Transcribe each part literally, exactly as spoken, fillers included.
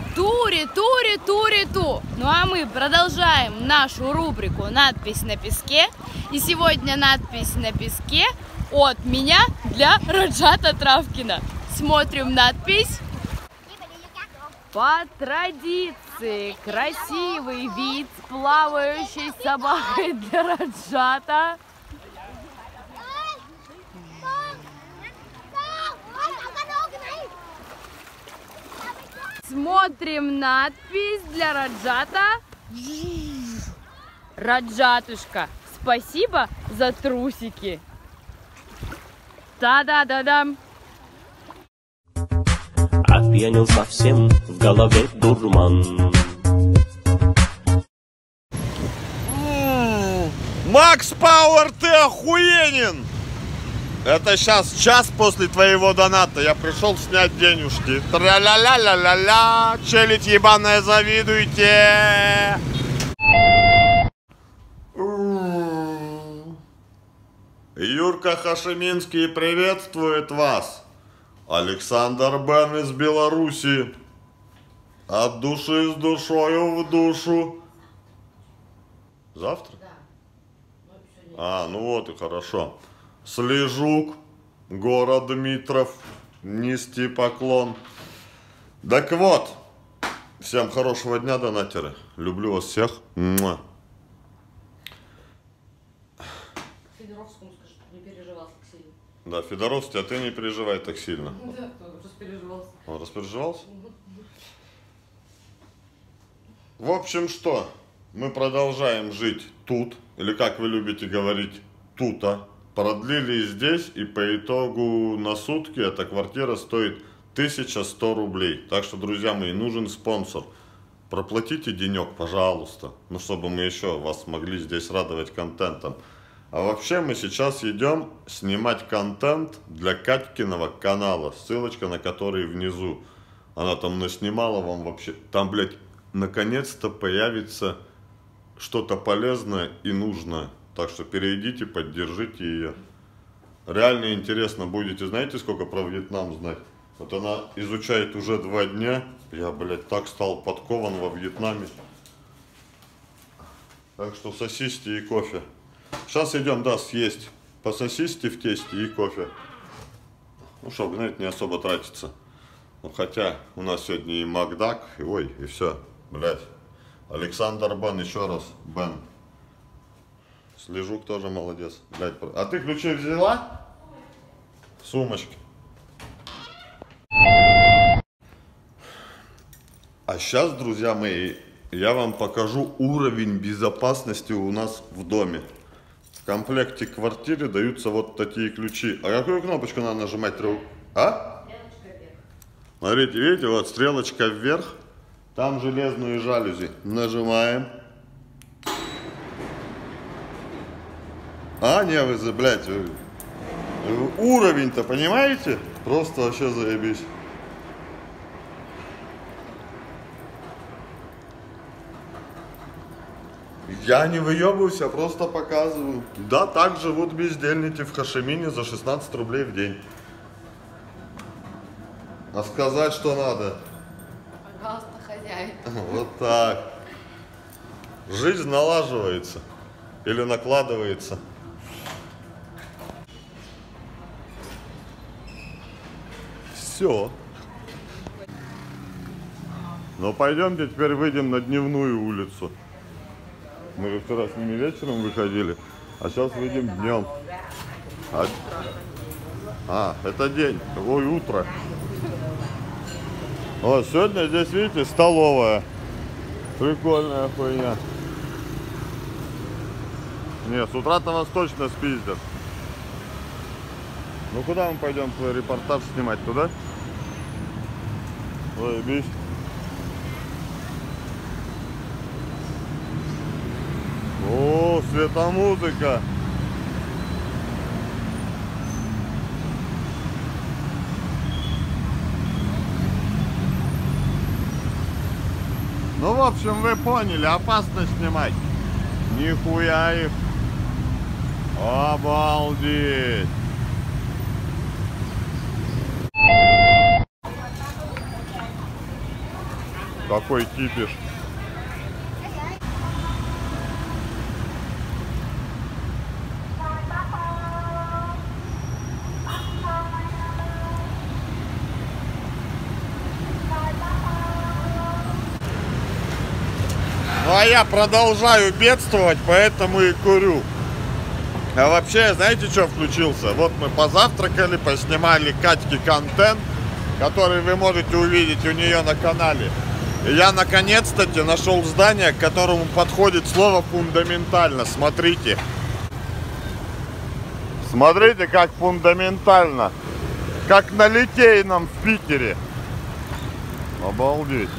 Тури, тури, тури, ту. Ну а мы продолжаем нашу рубрику «Надпись на песке». И сегодня надпись на песке от меня для Раджата Травкина. Смотрим надпись. По традиции красивый вид с плавающей собакой для Раджата. Смотрим надпись для Раджата. Раджатушка, спасибо за трусики. Та-да-да-дам. Опьянел совсем, в голове дурман. Макс Пауэр, ты охуенен! Это сейчас час после твоего доната. Я пришел снять денежки. Тра-ля-ля-ля-ля-ля. Челядь ебаная, завидуйте. Юрка Хашиминский приветствует вас. Александр Бен из Беларуси. От души с душою в душу. Завтра? А, ну вот и хорошо. Слежук, город Дмитров, нести поклон. Так вот, всем хорошего дня, донатеры. Люблю вас всех. Муа. Федоровскому скажи, не переживал так сильно. Да, Федоровский, а ты не переживай так сильно. Да, кто распереживался. Он распереживался? В общем, что? Мы продолжаем жить тут, или как вы любите говорить, тута. Продлили здесь, и по итогу на сутки эта квартира стоит тысяча сто рублей. Так что, друзья мои, нужен спонсор. Проплатите денег, пожалуйста. Ну, чтобы мы еще вас могли здесь радовать контентом. А вообще мы сейчас идем снимать контент для Катькиного канала. Ссылочка на который внизу. Она там наснимала вам вообще. Там, блядь, наконец-то появится что-то полезное и нужное. Так что перейдите, поддержите ее. Реально интересно будете. Знаете, сколько про Вьетнам знать? Вот она изучает уже два дня. Я, блядь, так стал подкован во Вьетнаме. Так что сосисти и кофе. Сейчас идем, да, съесть по сосисти в тесте и кофе. Ну, чтобы, знаете, не особо тратиться. Ну, хотя у нас сегодня и Макдак, и ой, и все. Блядь. Александр Бен, еще раз. Бен. Слежук тоже молодец. Блядь. А ты ключи взяла? В сумочке. А сейчас, друзья мои, я вам покажу уровень безопасности у нас в доме. В комплекте к квартире даются вот такие ключи. А какую кнопочку надо нажимать? А? Смотрите, видите, вот стрелочка вверх. Там железные жалюзи. Нажимаем. А, не, вы, блядь, уровень-то, понимаете? Просто вообще заебись. Я не выебываюсь, я просто показываю. Да, так живут бездельники в Хашимине за шестнадцать рублей в день. А сказать, что надо? Пожалуйста, хозяин. Вот так. Жизнь налаживается. Или накладывается. Все. Ну пойдемте теперь выйдем на дневную улицу. Мы же вчера с ними вечером выходили, а сейчас выйдем днем. А, а это день, ой, утро. Вот сегодня здесь, видите, столовая. Прикольная хуйня. Не, с утра-то вас точно спиздят. Ну куда мы пойдем твой репортаж снимать? Туда? Ой, бись. О, светомузыка. Ну, в общем, вы поняли, опасно снимать. Нихуя их. Обалдеть. Какой кипиш. Ну а я продолжаю бедствовать, поэтому и курю. А вообще, знаете, что включился? Вот мы позавтракали, поснимали Катьке контент, который вы можете увидеть у нее на канале. И я наконец-то нашел здание, к которому подходит слово фундаментально. Смотрите. Смотрите, как фундаментально. Как на Литейном в Питере. Обалдеть.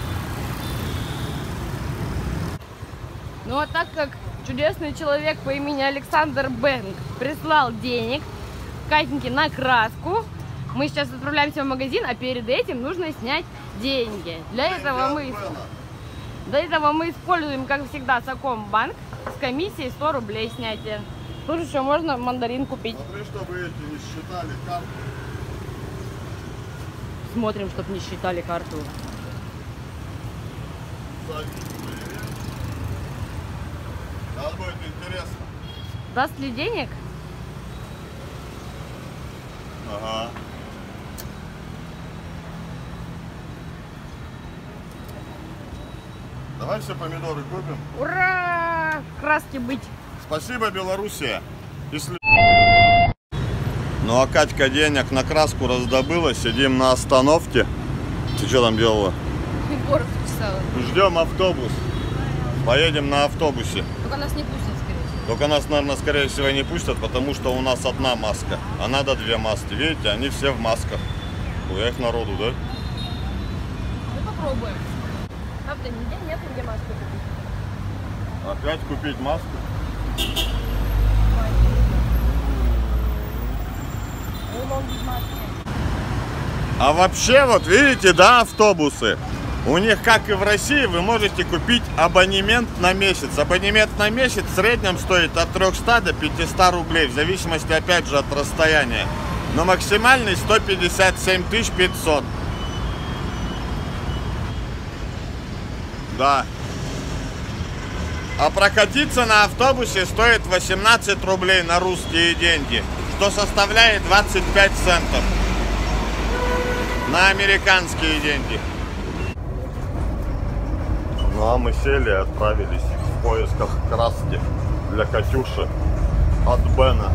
Ну а так как чудесный человек по имени Александр Бэнк прислал денег Катеньке на краску, мы сейчас отправляемся в магазин, а перед этим нужно снять деньги. Для этого мы, для этого мы используем, как всегда, Сакомбанк с комиссией сто рублей снятия. Тут еще можно мандарин купить. Смотри, чтобы эти не считали карту. Смотрим, чтобы не считали карту. Сейчас будет интересно. Даст ли денег? Ага. Давай все помидоры купим. Ура! Краски быть. Спасибо, Белоруссия. Если... Ну а Катька денег на краску раздобыла. Сидим на остановке. Ты что там делала? Город чесала. Ждем автобус. Поедем на автобусе. Только нас не пустят, скорее всего. Только нас, наверное, скорее всего не пустят, потому что у нас одна маска. А надо две маски. Видите, они все в масках. Ой, их народу, да? Ну попробуем. Правда, нигде нет, где маску купить. Опять купить маску? А вообще, вот видите, да, автобусы? У них, как и в России, вы можете купить абонемент на месяц. Абонемент на месяц в среднем стоит от трёхсот до пятисот рублей, в зависимости, опять же, от расстояния. Но максимальный сто пятьдесят семь тысяч пятьсот. Да. А прокатиться на автобусе стоит восемнадцать рублей на русские деньги, что составляет двадцать пять центов на американские деньги. Ну а мы сели и отправились в поисках краски для Катюши от Бена.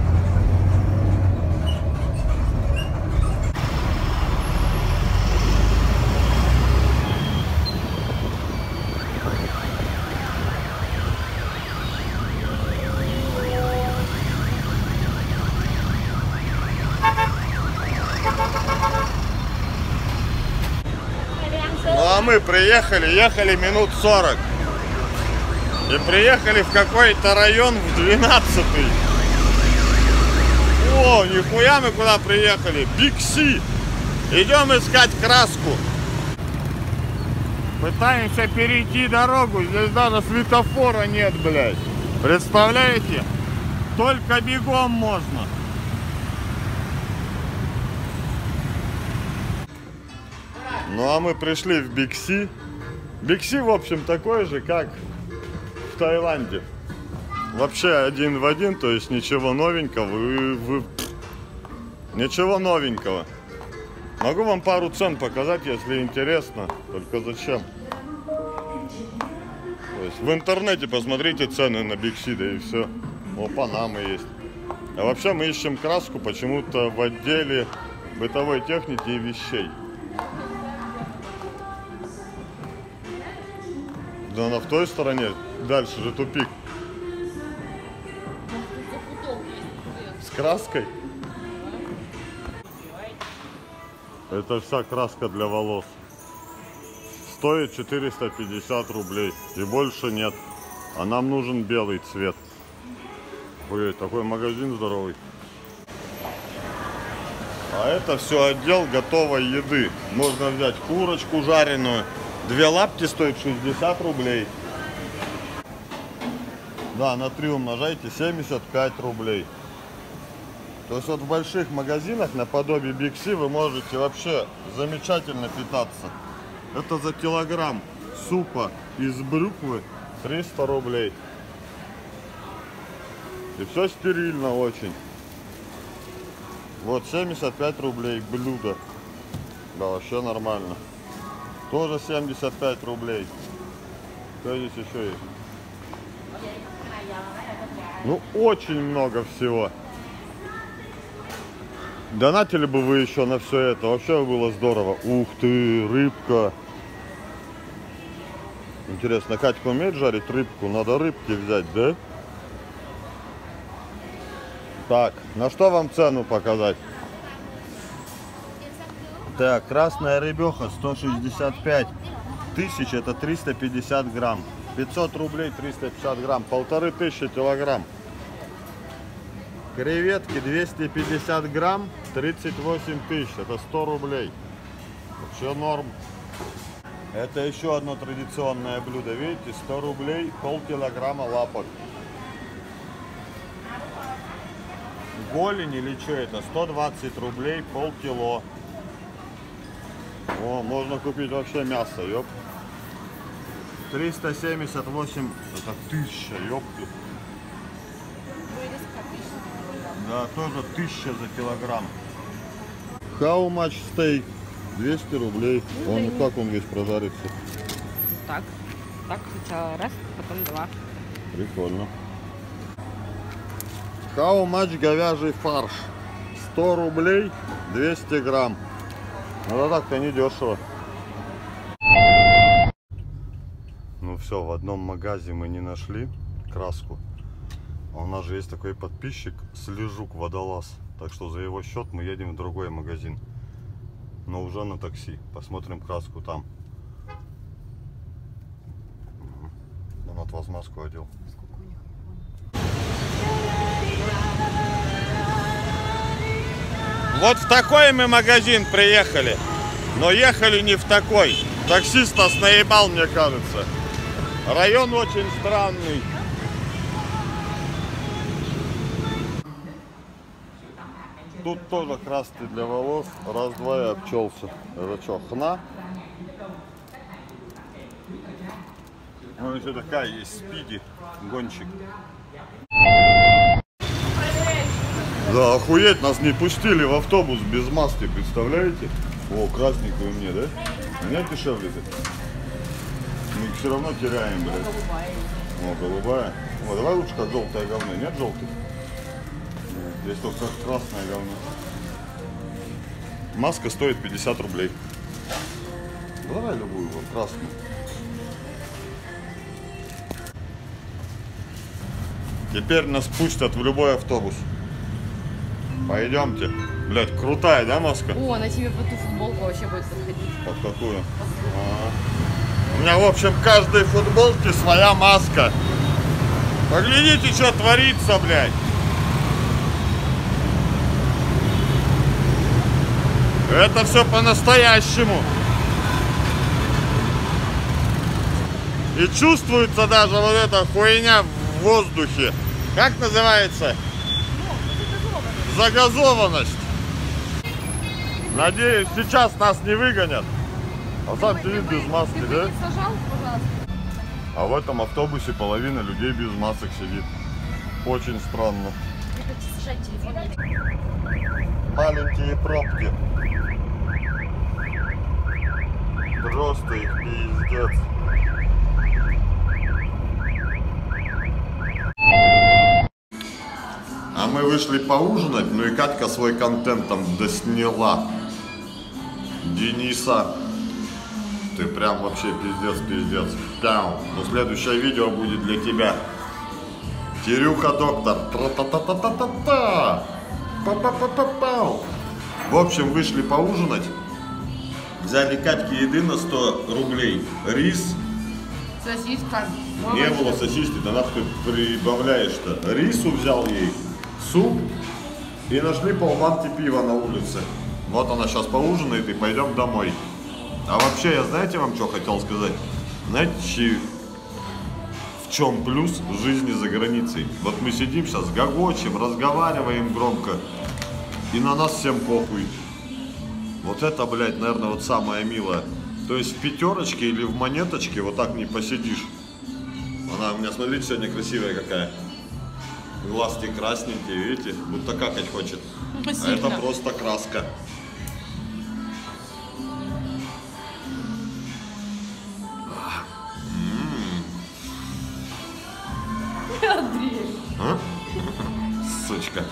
Ну а мы приехали, ехали минут сорок. И приехали в какой-то район в двенадцатый. О, нихуя мы куда приехали. Бикси. Идем искать краску. Пытаемся перейти дорогу. Здесь даже светофора нет, блядь. Представляете? Только бегом можно. Ну а мы пришли в Бикси. Бикси, в общем, такой же, как в Таиланде. Вообще один в один, то есть ничего новенького. Вы, вы... Ничего новенького. Могу вам пару цен показать, если интересно. Только зачем? То есть в интернете посмотрите цены на Бикси, да и все. О, Панамы есть. А вообще мы ищем краску почему-то в отделе бытовой техники и вещей. Да она в той стороне, дальше же тупик. С краской? Это вся краска для волос. Стоит четыреста пятьдесят рублей. И больше нет. А нам нужен белый цвет. Ой, такой магазин здоровый. А это все отдел готовой еды. Можно взять курочку жареную. Две лапти стоят шестьдесят рублей. Да, на три умножайте, семьдесят пять рублей. То есть вот в больших магазинах наподобие Бикси вы можете вообще замечательно питаться. Это за килограмм супа из брюквы триста рублей. И все стерильно очень. Вот семьдесят пять рублей блюдо. Да, вообще нормально. Тоже семьдесят пять рублей. Что здесь еще есть? Ну, очень много всего. Донатили бы вы еще на все это. Вообще было здорово. Ух ты, рыбка. Интересно, Катька умеет жарить рыбку? Надо рыбки взять, да? Так, на что вам цену показать? Так, красная рыбеха сто шестьдесят пять тысяч, это триста пятьдесят грамм. пятьсот рублей триста пятьдесят грамм, полторы тысячи килограмм. Креветки двести пятьдесят грамм, тридцать восемь тысяч, это сто рублей. Вообще норм. Это еще одно традиционное блюдо, видите, сто рублей, полкилограмма лапок. Голень или что это, сто двадцать рублей, полкило. О, можно купить вообще мясо, ёп. триста семьдесят восемь, это тысяча, ёпты. Да, тоже тысяча за килограмм. How much steak? двести рублей. Он, как он весь прожарится? Так, так, сначала раз, потом два. Прикольно. How much говяжий фарш? сто рублей, двести грамм. Ну да так-то не дешево. Ну все, в одном магазе мы не нашли краску. А у нас же есть такой подписчик Слежук Водолаз. Так что за его счет мы едем в другой магазин. Но уже на такси. Посмотрим краску там. Он от вас маску одел. Вот в такой мы магазин приехали. Но ехали не в такой. Таксист нас наебал, мне кажется. Район очень странный. Тут тоже краски для волос. Раз-два и обчелся. Это что, хна? Ну еще такая есть, спиди, гонщик. Да, охуеть, нас не пустили в автобус без маски, представляете? О, красненькую мне, да? А нет дешевле-то? Мы все равно теряем, блядь. О, голубая. О, давай лучше как желтое говно. Нет желтых? Здесь только красное говно. Маска стоит пятьдесят рублей. Давай любую, вот красную. Теперь нас пустят в любой автобус. Пойдемте. Блядь, крутая, да, маска? О, на тебе под ту футболку вообще будет подходить. Под какую? А-а-а. У меня, в общем, каждой футболке своя маска. Поглядите, что творится, блядь. Это все по-настоящему. И чувствуется даже вот эта хуйня в воздухе. Как называется? Загазованность. Надеюсь, сейчас нас не выгонят. А сам сидит без маски, да? Сажал, пожалуйста. А в этом автобусе половина людей без масок сидит. Очень странно. Маленькие пробки. Просто их пиздец. А мы вышли поужинать, ну и Катька свой контент там досняла. Дениса, ты прям вообще пиздец, пиздец. Пяу. Ну следующее видео будет для тебя. Кирюха доктор. Тра-та-та-та-та-та-та. Па-па-па-па-пау. В общем, вышли поужинать. Взяли Катьке еды на сто рублей. Рис. Сосиска. Не было сосиски, да нахуй прибавляешь-то. Рису взял ей, суп и нашли полбанки пива на улице. Вот она сейчас поужинает и пойдем домой. А вообще, я знаете вам что хотел сказать? Знаете, в чем плюс жизни за границей? Вот мы сидим сейчас, гогочем, разговариваем громко, и на нас всем похуй. Вот это, блядь, наверное, вот самое милое. То есть в пятерочке или в монеточке вот так не посидишь. Она у меня, смотрите, сегодня красивая какая. Глазки красненькие, видите? Будто какать хочет. А это просто краска. Андрей. А? Сучка.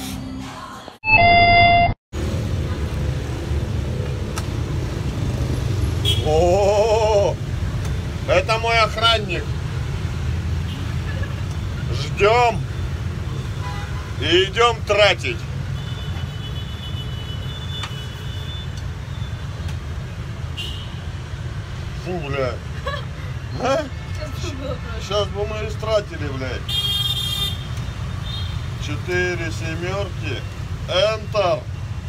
О, это мой охранник. Ждем и идем тратить. Фу, блядь. А? Сейчас бы мы истратили, блядь. Четыре семерки. Enter.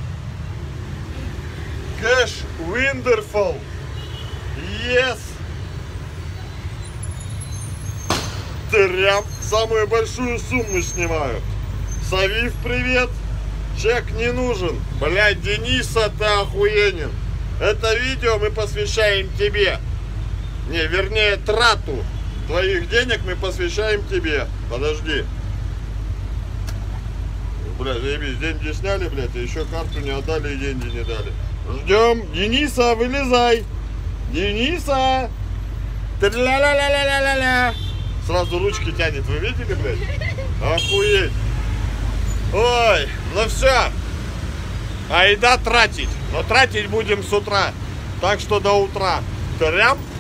Кэш Wonderful. Yes. Трям. Самую большую сумму снимаю. Савив, привет. Чек не нужен. Блядь, Дениса, ты охуенен. Это видео мы посвящаем тебе. Не, вернее, трату твоих денег мы посвящаем тебе. Подожди. Блядь, заебись, деньги сняли, блядь, а еще карту не отдали и деньги не дали. Ждем. Дениса, вылезай. Дениса. Тля-ля-ля-ля-ля-ля-ля. Сразу ручки тянет, вы видели, блядь? Охуеть. Ой, ну все. Айда тратить. Но тратить будем с утра. Так что до утра. Трям.